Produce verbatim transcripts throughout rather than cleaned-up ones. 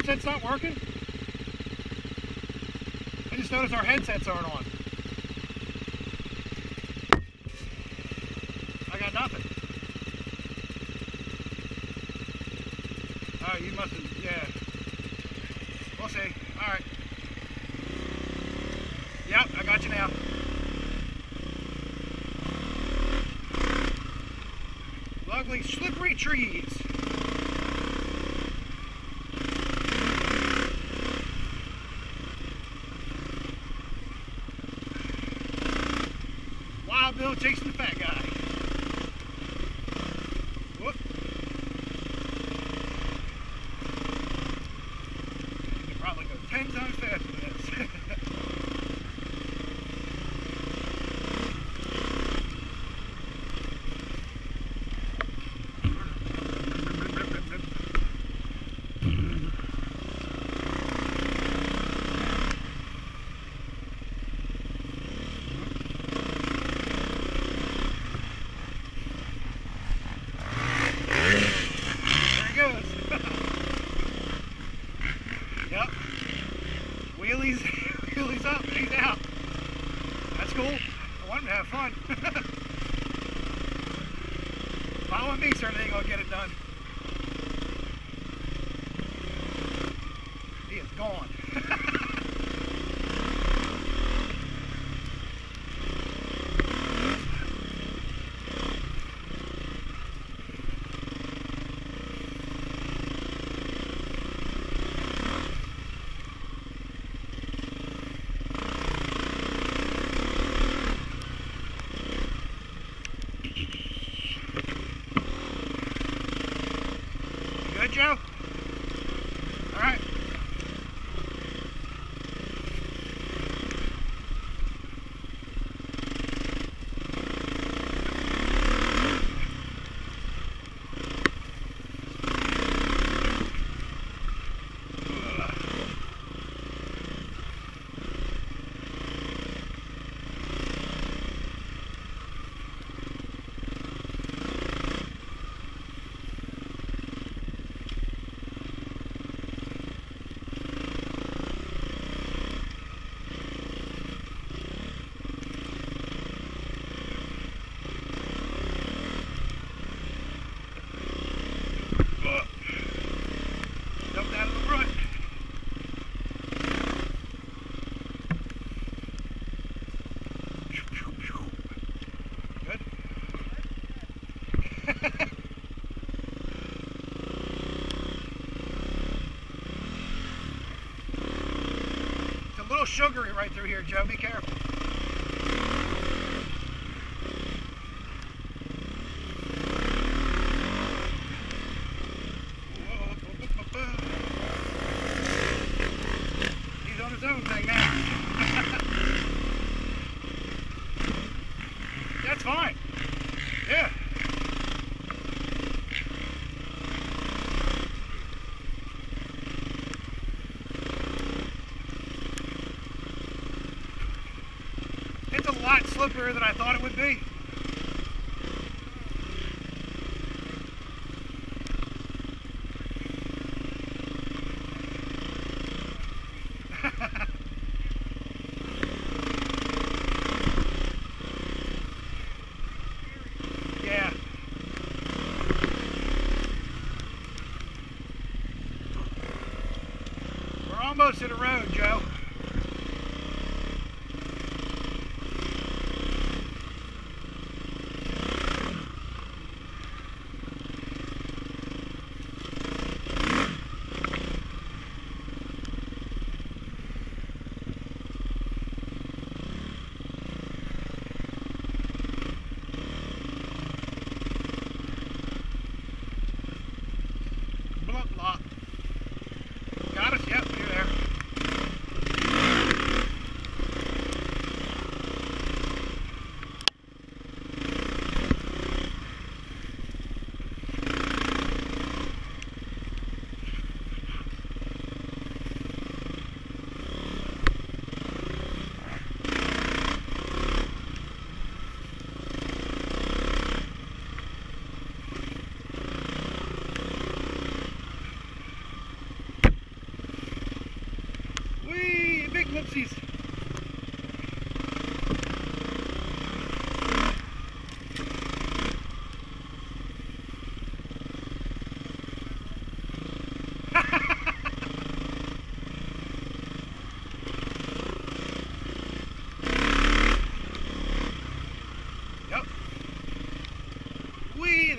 headset's not working? I just noticed our headsets aren't on. I got nothing. Oh, you must have, yeah. We'll see. Alright. Yep, I got you now. Lovely slippery trees. Wild Bill chasing the fat guy. Whoop. You can probably go ten times faster than this. Yep. Wheelies, wheelies up, he's out. That's cool. I want him to have fun. Follow me, certainly ain't gonna get it done. He is gone. Good, Joe? All right. Dumped out of the rut. Good. It's a little sugary right through here, Joe. Be careful. He's on his own thing now. That's fine. Yeah. It's a lot slipperier than I thought it would be. Yeah. We're almost to the road, Joe. Blah, blah. Got us? Yep, you're there.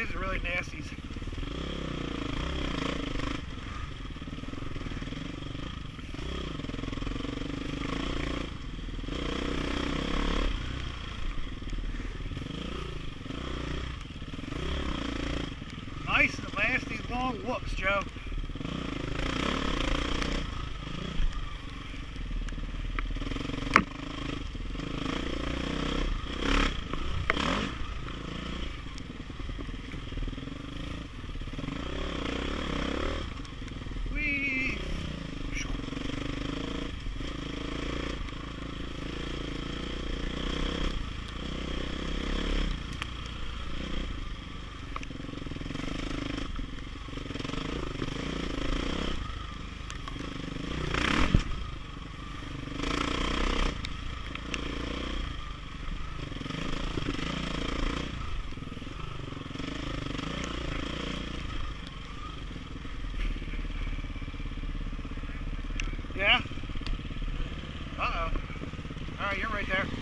these are really nasties. Nice and nasty long whoops, Joe. Yeah? Uh-oh. Alright, you're right there.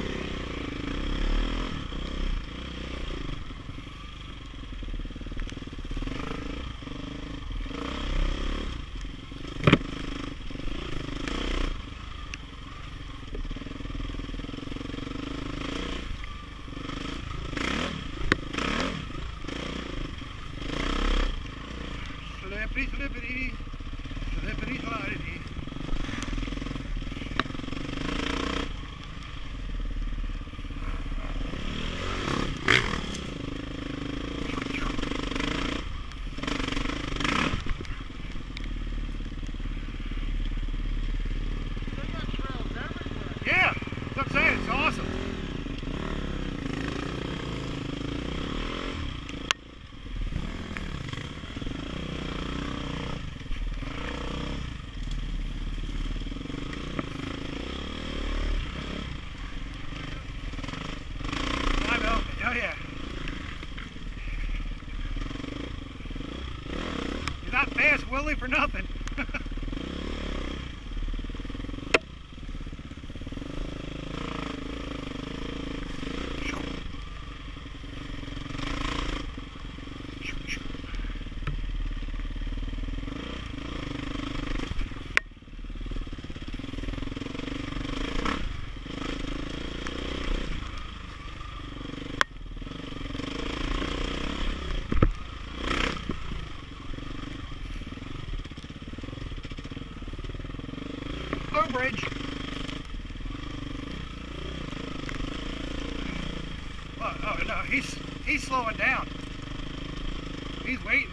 Slippery, slippery. Slippery, slidey. Yeah, that's what I'm saying, it's awesome. I know, oh yeah. You're not fast, Willie, for nothing. Bridge. Oh, oh no, he's he's slowing down. He's waiting.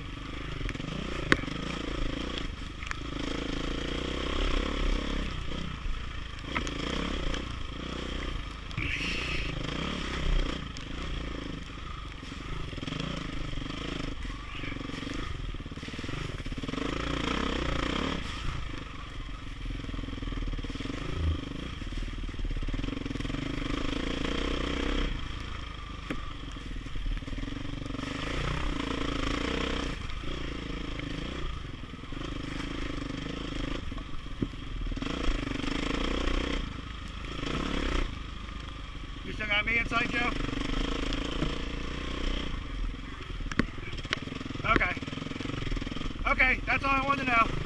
You still got me inside, Joe? Okay. Okay, that's all I wanted to know.